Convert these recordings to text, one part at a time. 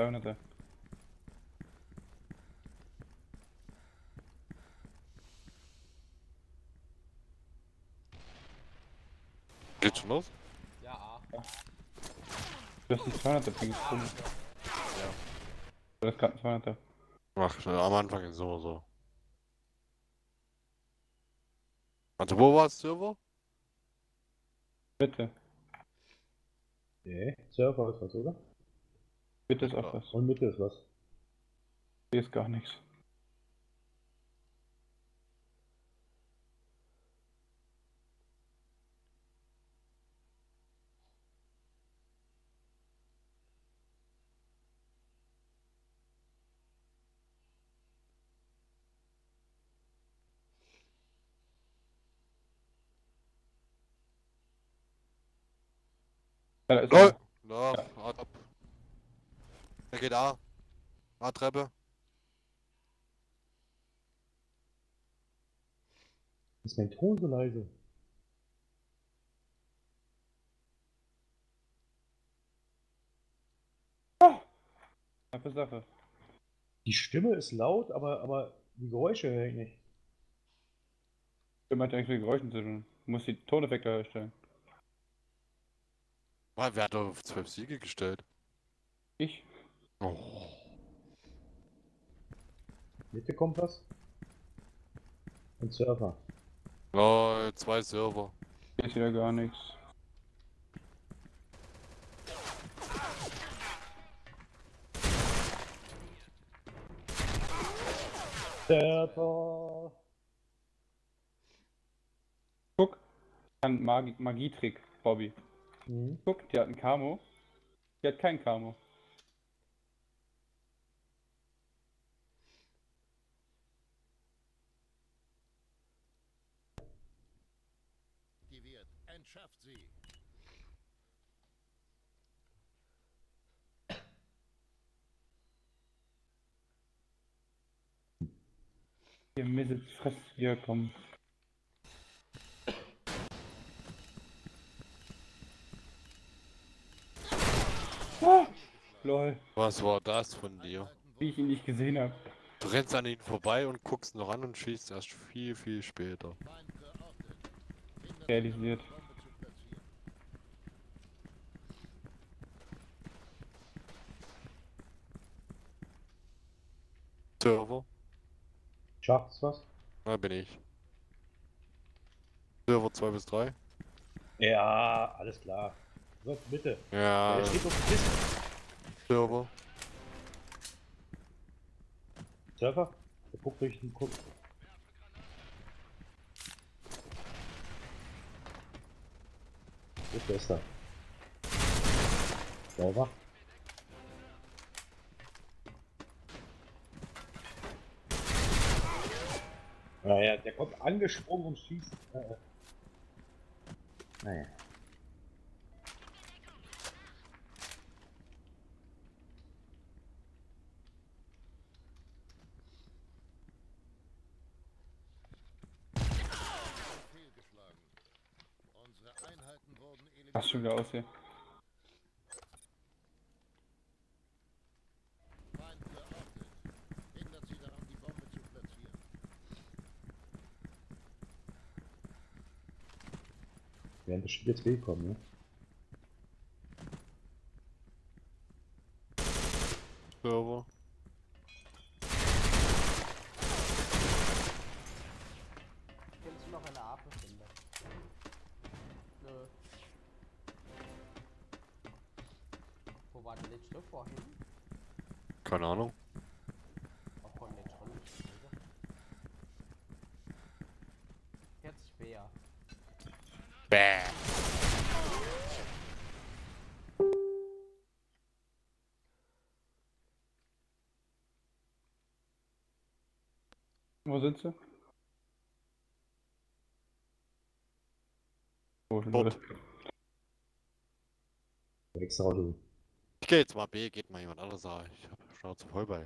200er. Geht schon los? Ja, A. Du hast die 200er Ping gefunden. Ja. Du hast gerade einen 200er. Ach, am Anfang ist so. Also wo war das Server? Bitte. Nee, Server ist was, oder? Bitte ist auch was. Und Mitte ist was. Hier ist gar nichts. Ja, da ist LOL! er. Ja, hart ab. Er geht A. A-Treppe. Ist mein Ton so leise? Knappe Sache. Die Stimme ist laut, aber die Geräusche höre ich nicht. Stimme hat ja nichts mit Geräuschen zu tun. Du musst die Toneffekte herstellen. Mann, wer hat auf 12 Siege gestellt? Ich? Oh. Mitte kommt was. Und Server. LOL, 2 Server. Hier ist wieder gar nichts. Server. Guck. Kann Magietrick, Bobby. Mhm. Guck, die hat einen Camo. Die hat kein Camo. Aktiviert. Entschärft sie. Hier Mist, fress hier, komm. Ah, lol, Was war das von dir? wie ich ihn nicht gesehen habe. Du rennst an ihn vorbei und guckst noch an und schießt erst viel, viel später. Realisiert. Server? Schafft es was? Da bin ich. Server 2 bis 3? Ja, alles klar. So, bitte. Ja, Der steht auf dem Tisch. Server. Server? Der guckt durch den Guck. Ist besser. Server. Naja, der kommt angesprungen und schießt. Naja. Fehlgeschlagen. Unsere Einheiten wurden Was schon wieder aus hier. Feind geortet. Hindert sie daran, die Bombe zu platzieren. Wir werden bestimmt jetzt willkommen, ne? Server. Kennst du noch eine A-Befinder? Nö. Wo war der letzte vorhin? Keine Ahnung. Auch von letzter Runde. Jetzt schwer. Bäh. Wo sind sie? Oh, schon Dort. wieder. Extra Auto. Ich geh jetzt mal B, geht mal jemand anderes A. Ich hab Schnauze voll bei.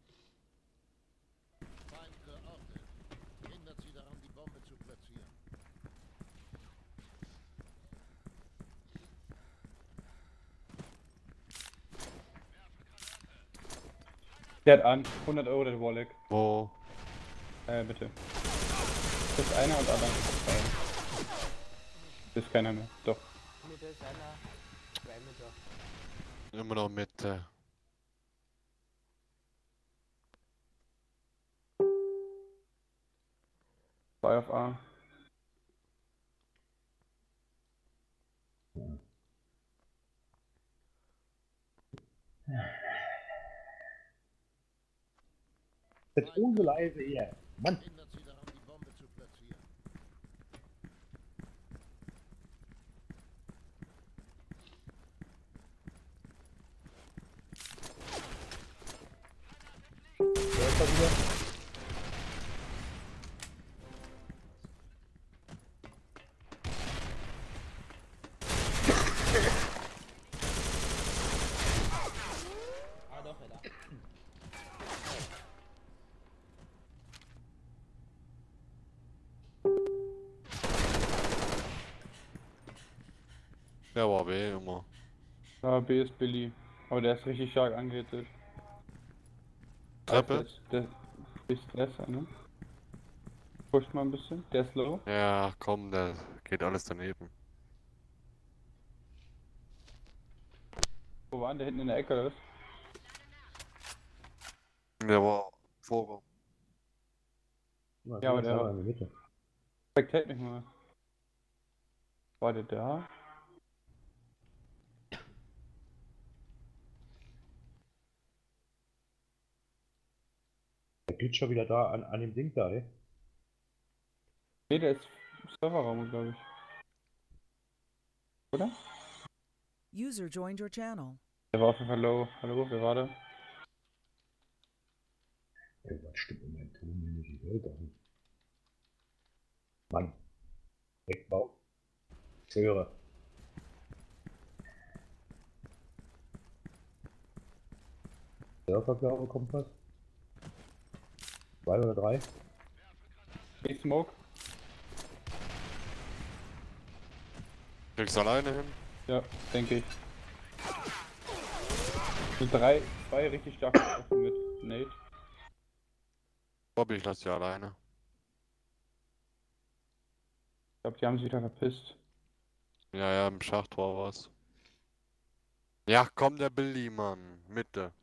Feind geortet. Hindert sie daran, die Bombe zu platzieren. Der hat an. 100 Euro der Warlock. Wo? Bitte. Das ist einer und alle anderen sind zwei. Das ist keiner mehr. Doch. Mitte ist einer. 2 Meter. Immer noch Mitte. Zwei auf A. Jetzt so leise hier. Mann. Hindert sie daran, die Bombe zu platzieren. Wer ist da wieder? Ah, doch, da. Der war B immer. Ja, B ist Billy. Aber der ist richtig stark angehittet. Treppe? Der ist besser, ne? Pusht mal ein bisschen. Der ist low. Ja, komm, da geht alles daneben. Wo war denn der hinten in der Ecke, oder was? Der war Vorraum. Ja, aber der- in der Mitte. Spectate mich mal. War der da? Der glitscht schon wieder da an dem Ding da, ey. Ne, der ist Serverraum, glaube ich. Oder? User joined your channel. Der war auf jeden Fall low. Hallo, wer war da? Irgendwas stimmt in meinem Ton hier nicht. Ich höre gar nicht. Mann. Wegbau. Ich höre. Surfer, glaube ich, kommt was. 2 oder 3. B Smoke. Kriegst du alleine hin? Ja, denke ich. So zwei richtig starke Waffen mit Nate. Bobby, ich lass dich alleine. Ich glaube, die haben sich wieder verpisst. Ja, ja, im Schacht war was. Ja, komm, der Billy, Mann. Mitte.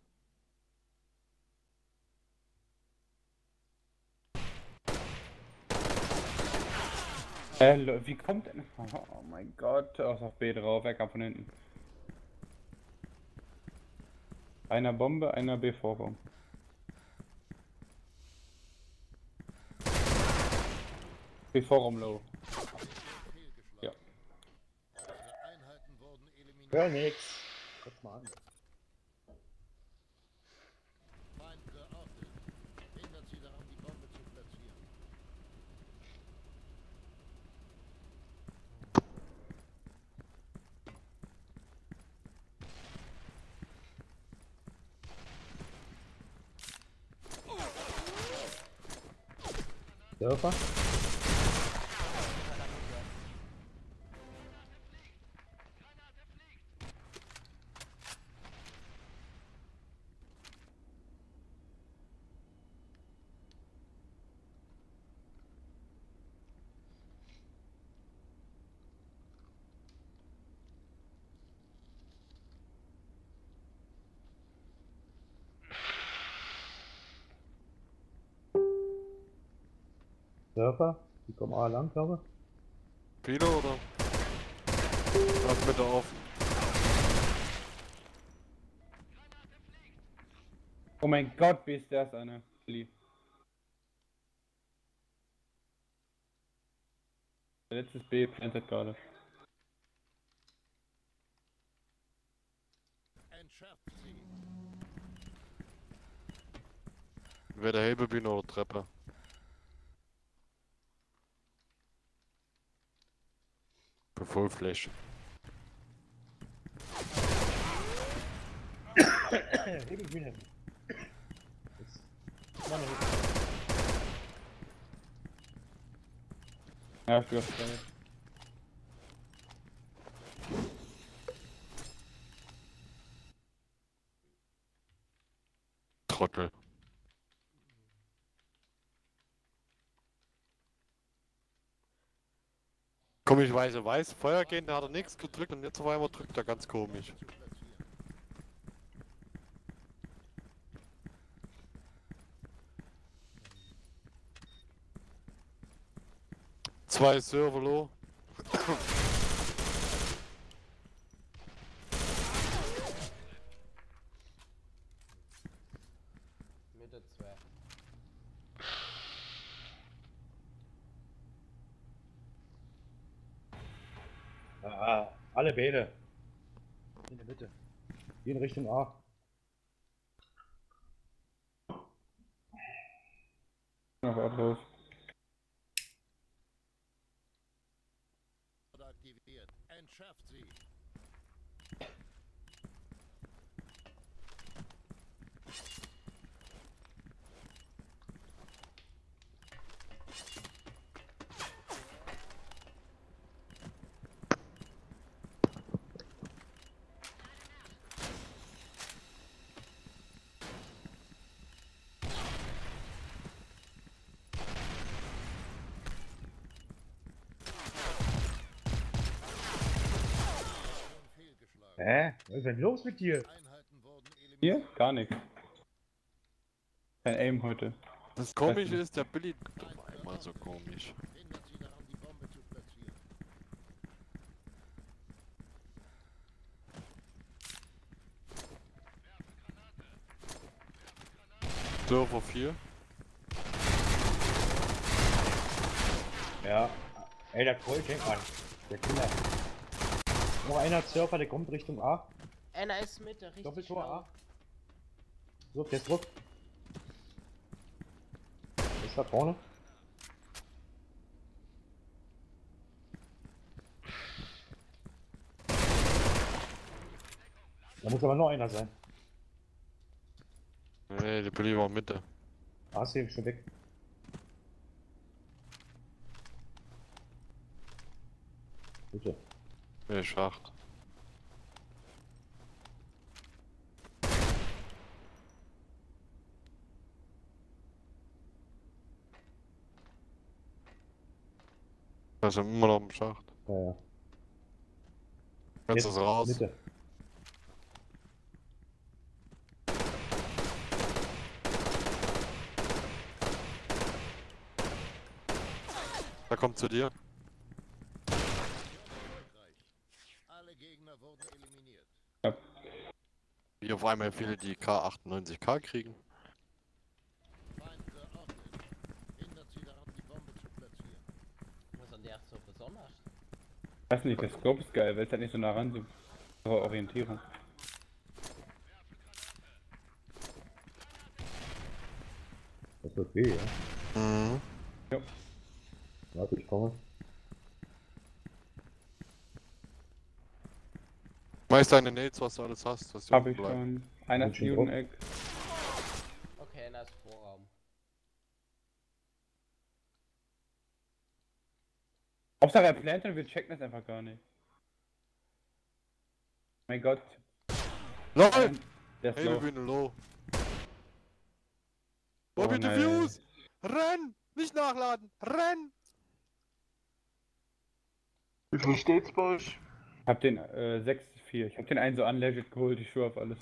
Wie kommt denn? Oh mein Gott, aus auf B drauf, er kam von hinten. Einer Bombe, einer B Vorraum. B Vorraum low. Fehlgeschlagen. Ja. Unsere Einheiten wurden eliminiert. Hör nix. Guck mal an. Feind geortet. Hindert sie daran, die Bombe zu platzieren. Surfer? Surfer? Die kommen A lang, glaube ich. Viele oder? Lass Mitte offen. Oh mein Gott, wie ist das eine? Billy. Der letzte ist B, plantet gerade. Entschärft sie. Wer der Hebebühne oder Treppe? Für Fullfläche. Hebelbühne hätten. Mann, Ja, ich bin auf zwei. Trottel. Komischerweise weiß, Feuer gehen, da hat er nichts gedrückt und jetzt auf einmal drückt er ganz komisch. Zwei Server low. Mitte 2. Ah, alle Bäder. In der Mitte. Gehen Richtung A. Noch Ablauf. Aktiviert. Entschärft sie. Hä? Was ist denn los mit dir? Einheiten wurden eliminiert. Hier? Gar nichts. Kein Aim heute. Das Komische ist, der Billy drückt auf einmal so komisch. Hindert sie daran, die Bombe zu platzieren. Server 4. Ja. Ey, der Colt, denk an. Der Killer. Noch einer Surfer, der kommt Richtung A. Einer ist Mitte, richtig Doppeltor schlau. A. So, der ist Druck. Ist da vorne. Da muss aber noch einer sein. Nee, der Billy war Mitte. A ist hier schon weg. Bitte. Nee, Schacht. Da sind immer noch im Schacht. Ja, ja. Kannst du es raus? Mitte. Da kommt zu dir. Erfolgreich. Alle Gegner wurden eliminiert. Wie auf einmal viele die K98K kriegen. Feind geortet. Hindert sie daran, die Bombe zu platzieren. Was ist denn der so besonders? Weiß nicht, der Scope ist geil, weil es halt nicht so nah ran sind. Aber Orientierung. Das wird weh, ja. Mhm. Warte, ich komme. Meist deine Nades, was du alles hast, was du Hab ich bleiben. schon. Einer Bin ist schon Judeneck. Okay, einer ist Vorraum. Hauptsache er plant und wir checken das einfach gar nicht. Mein Gott. LOL! Der ist Hey, low. wir bin low. Oh, Oh, bitte nein. Fuse! Renn! Nicht nachladen! Renn! Wie viel steht's bei euch? Hab den 6-4. Ich hab den einen so unlegit geholt, ich schwör auf alles.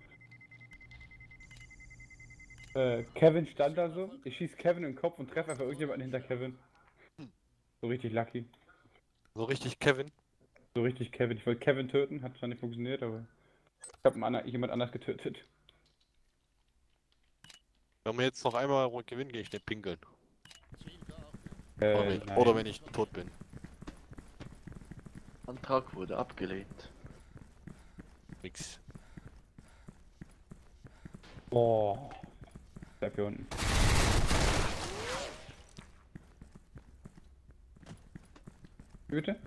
Kevin stand da so. Ich schieß Kevin in den Kopf und treffe einfach irgendjemanden hinter Kevin. So richtig lucky. So richtig Kevin. So richtig Kevin. Ich wollte Kevin töten, hat zwar nicht funktioniert, aber ich hab jemand anders getötet. Wenn wir jetzt noch einmal gewinnen, gehe ich nicht pinkeln. Ziel geortet. Nein. Oder wenn ich tot bin. Antrag wurde abgelehnt. Nix. Boah. Bleib hier unten. Wie bitte?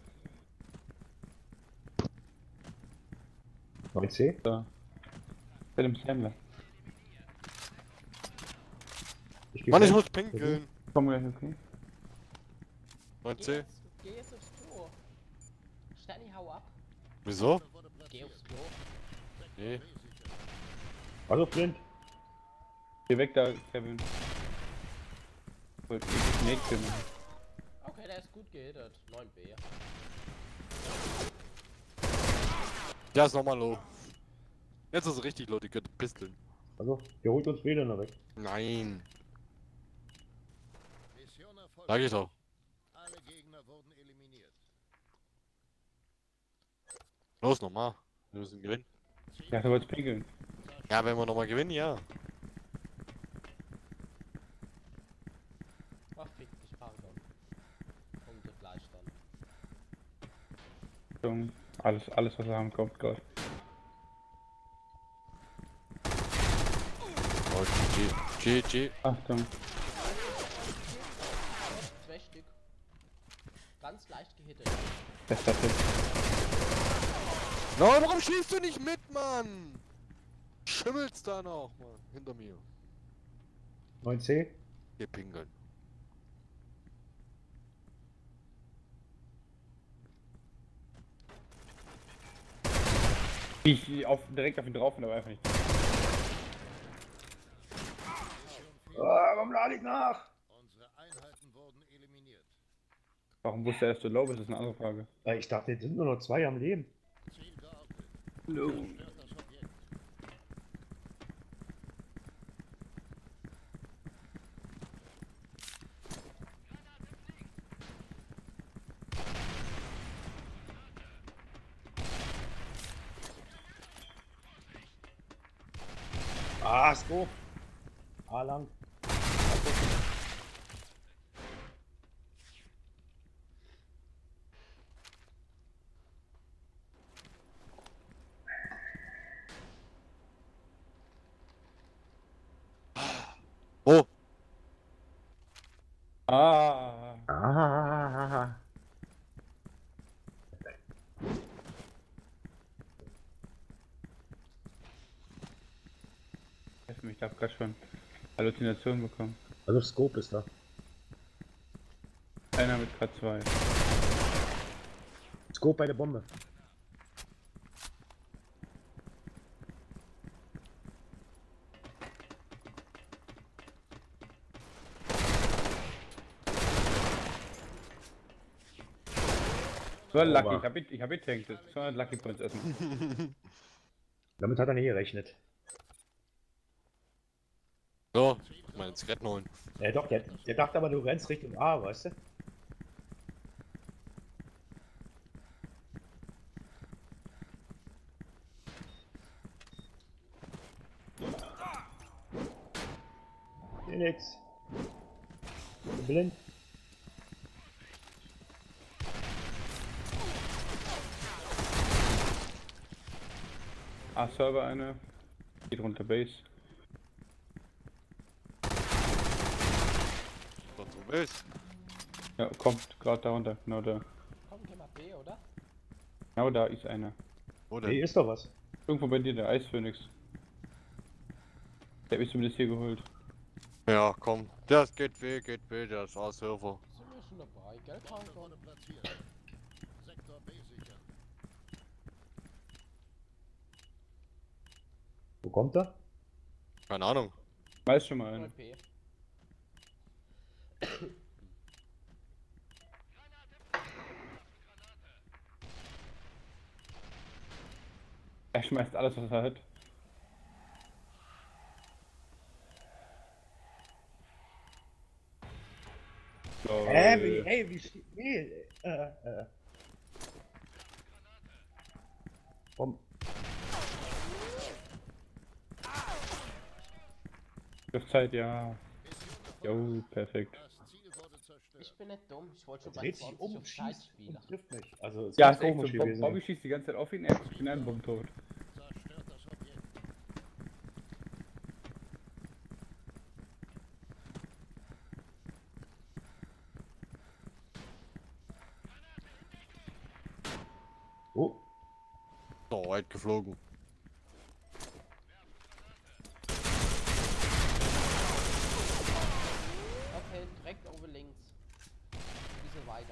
9C? So. Mit dem Slammer. Ich geh Mann, ich weg. muss pinkeln. Komm gleich, okay. 9C. Geh jetzt aufs Klo. Steini, hau ab. Wieso? Wurde Geh platziert. aufs Klo. Nee. Also Flint. Geh weg da, Kevin. Wollte ich nicht filmen. Okay, der ist gut gehittet. 9B. Der ist nochmal low. Jetzt ist es richtig low, die könnte pisteln. Also, der holt uns wieder noch weg. Nein. Mission erfolgreich. Sag ich doch. Alle Gegner wurden eliminiert. Los, nochmal. Wir müssen gewinnen. Ja, du wolltest pinkeln. Ja, wenn wir nochmal gewinnen, ja. Ach, fick dich, pardon. Punkte gleich dann. Achtung, alles was wir haben, kommt gerade. Oh, GG. Achtung. Zwei Stück. Ganz leicht gehittet. Das hat jetzt. Nein, warum schießt du nicht mit, Mann? Schimmelt's da noch, Mann. Hinter mir. 9C. Geh pinkeln. Ich direkt auf ihn drauf und aber einfach nicht. Warum lade ich nach? Unsere Einheiten wurden eliminiert. Warum wusste er, dass du low bist, ist eine andere Frage. Ich dachte, jetzt sind nur noch 2 am Leben. Ziel geortet. No. Zerstört das Objekt. Ah, Sko. A lang. Oh, Ah. Ah. Ich hab grad schon Halluzinationen bekommen. Also Scope ist da. Einer mit K2. Scope bei der Bombe. So Lucky, Sauber. ich hab getankt. 200 Lucky Points essen. Damit hat er nicht gerechnet. so. Ich meine, Zigaretten holen. Ja doch, der dachte aber, du rennst Richtung A, weißt du? Nix. Blind. A-Server eine. Geht runter Base. Was du willst. Ja, kommt gerade da runter. Genau da. Komm, geh mal B, oder? Genau da ist einer. Wo Hier denn? ist doch was. Irgendwo bei dir, der Eisphönix. Der hat mich zumindest hier geholt. Ja, komm. Das geht weh, der ist Aushilfe. Sind wir schon dabei, gell, Bombe pardon? wurde platziert. Sektor B sichern. Wo kommt er? Keine Ahnung. Weiß schon mal einer. 9B. Er schmeißt alles, was er hat. Lol. Wie steht. Nee, Bomb. Auf Zeit, ja. Jo, perfekt. Das Ziel wurde zerstört. Ich bin nicht dumm, ich wollte schon bei Dreht sich 20 um, auf Zeit schießt spielen. und trifft mich. Also, ist Ja, ganz ist echt komisch so. gewesen. Bobby schießt die ganze Zeit auf ihn, er ist in einem Bomben tot. Zerstört das Objekt. Oh, So weit geflogen. Okay, direkt oben links. Ein bisschen weiter.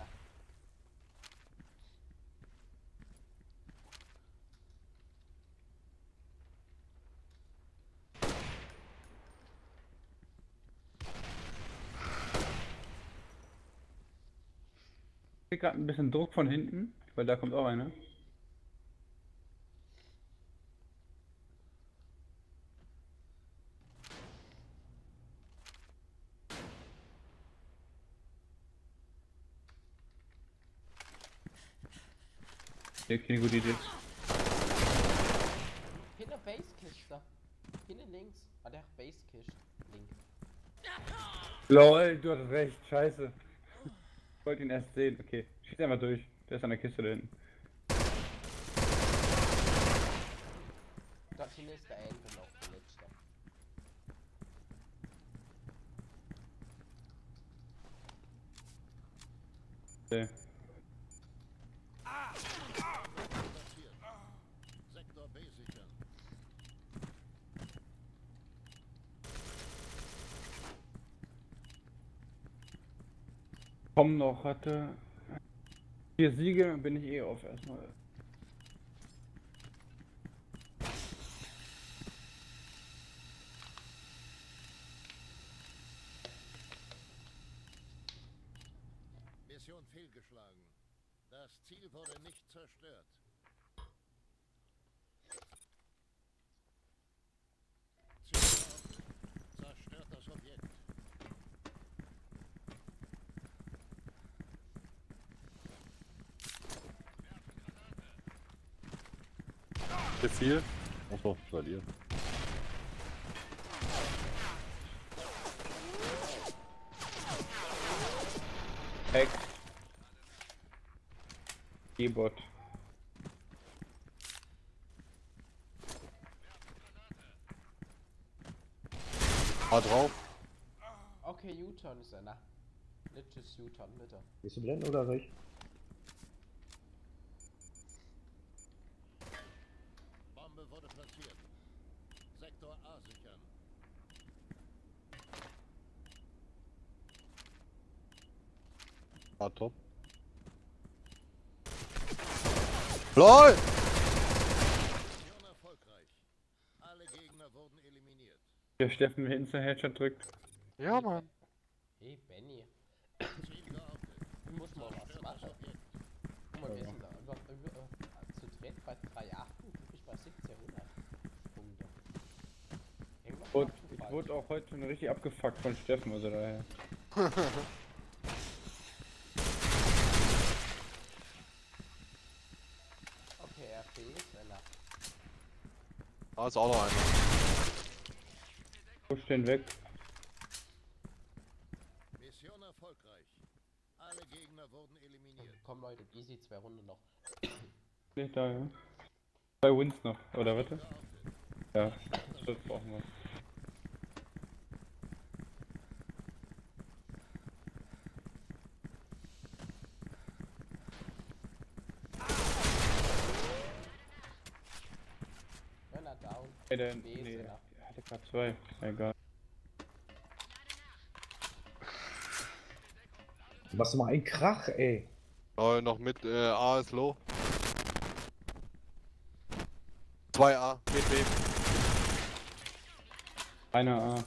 Ich krieg gerade ein bisschen Druck von hinten, weil da kommt auch einer. Hier, keine gute Idee. Hinter Basekiste. Hinten links. Ah, der Basekiste. Link. LOL, du hattest recht, scheiße. Ich wollte ihn erst sehen, okay. Schieß einfach durch. Der ist an der Kiste da hinten. Dort hinten ist der Ende noch, der letzte. Okay. Platziert. Sektor B sichern. Komm noch, hatte 4 Siege, bin ich eh auf erstmal. Mission fehlgeschlagen. Das Ziel wurde nicht zerstört. Ziel geortet. Zerstört das Objekt. Wie viel? Achso, bei dir. Hack. E-Bot. Drauf. Okay, U-Turn ist einer. Liches U-Turn, bitte. Bist du blenden oder soll ich? Bombe wurde platziert. Sektor A sichern. Top. LOL! Mission erfolgreich. Alle Gegner wurden eliminiert. Der Steffen mir Insta-Headshot drückt. Ja, Mann. Hey, Benny. Ziel geortet. Du musst mal was Zerstört das machen. Objekt. Guck mal, wir sind da zu dritt bei 3,8. Du bist bei 1700 Punkte. Irgendwas Und machst du ich falsch. wurde auch heute schon richtig abgefuckt von Steffen, also daher. Okay, RP ist einer. Da ist auch noch einer. Push den weg. Mission erfolgreich. Alle Gegner wurden eliminiert. Komm Leute, easy 2 Runden noch. Nicht da, ja. 2 Wins noch, oder warte? Geortet. Ja, das brauchen wir. Einer down. Ey, der, B ist nee, einer. der hatte gerade 2. Egal. Du machst mal einen Krach, ey. LOL, noch mit A ist low. 2A, mit B. Einer A.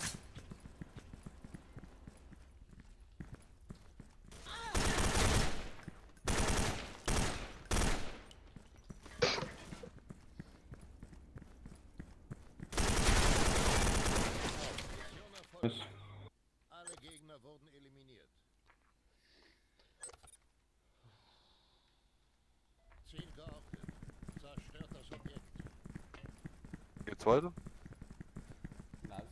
Mission erfolgreich. Alle Gegner wurden eliminiert. Ziel geortet. Zerstört das Objekt. Geht's weiter? Nice.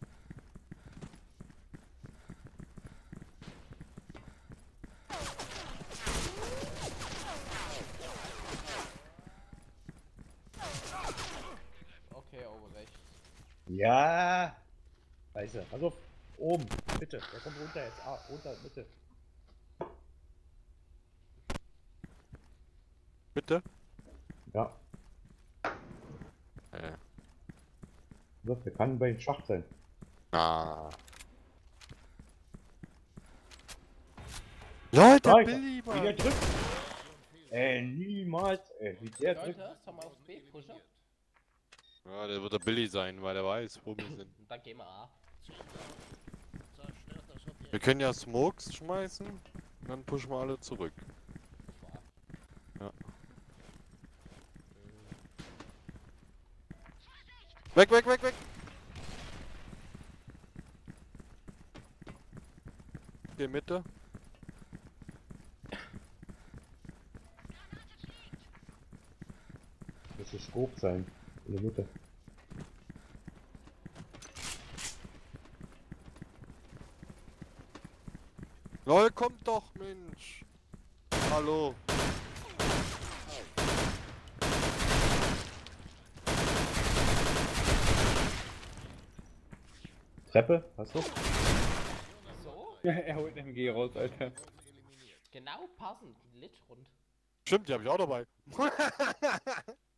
Okay, oben rechts. Ja. Scheiße. Pass auf. Oben. Bitte. Der kommt runter jetzt. Ah, runter, bitte. Bitte? Ja. Äh. So, der kann bei den Schacht sein. Ah. LOL, der Alter, Billy, wie der Mann. drückt. Niemals. Wie der drückt. Leute, sollen wir auf B pushen? Ja, der wird der Billy sein, weil der weiß, wo wir sind. Dann gehen wir A. Ziel geortet. Zerstört das Objekt. Wir können ja Smokes schmeißen, und dann pushen wir alle zurück. Weg, weg, weg, weg! Geh Mitte. Müsste Scope sein. In der Mitte. LOL, kommt doch, Mensch! Hallo! Treppe, hast du? So? Er holt MG raus, Alter. Genau passend. Lit rund. Stimmt, die habe ich auch dabei.